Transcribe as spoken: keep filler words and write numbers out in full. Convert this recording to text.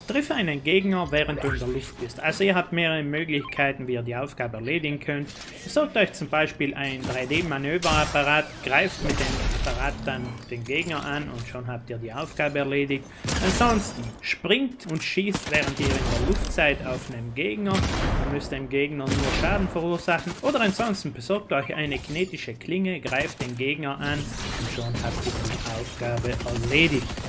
Triff einen Gegner, während du in der Luft bist. Also ihr habt mehrere Möglichkeiten, wie ihr die Aufgabe erledigen könnt. Ihr sollt euch zum Beispiel ein drei D-Manöverapparat, greift mit dem Apparat dann den Gegner an und schon habt ihr die Aufgabe erledigt. Ansonsten springt und schießt, während ihr in der Luft seid, auf einen Gegner. Ihr müsst dem Gegner nur Schaden verursachen. Oder ansonsten besorgt euch eine kinetische Klinge, greift den Gegner an und schon habt ihr die Aufgabe erledigt.